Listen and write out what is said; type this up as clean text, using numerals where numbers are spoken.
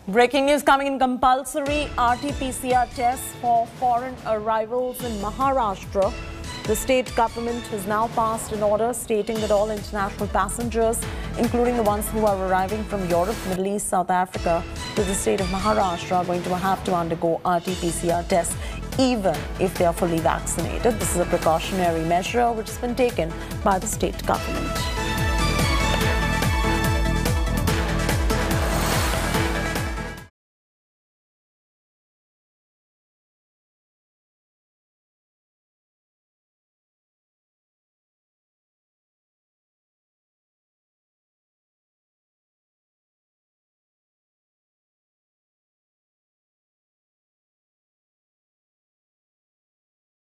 Breaking news coming in: compulsory RT-PCR tests for foreign arrivals in Maharashtra. The state government has now passed an order stating that all international passengers, including the ones who are arriving from Europe, Middle East, South Africa to the state of Maharashtra, are going to have to undergo RT-PCR tests, even if they are fully vaccinated. This is a precautionary measure which has been taken by the state government.